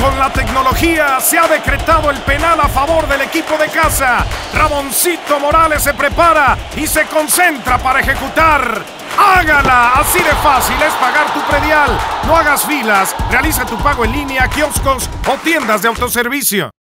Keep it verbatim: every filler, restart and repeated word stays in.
Con la tecnología se ha decretado el penal a favor del equipo de casa. Ramoncito Morales se prepara y se concentra para ejecutar. ¡Hágala! Así de fácil es pagar tu predial. No hagas filas. Realiza tu pago en línea, kioscos o tiendas de autoservicio.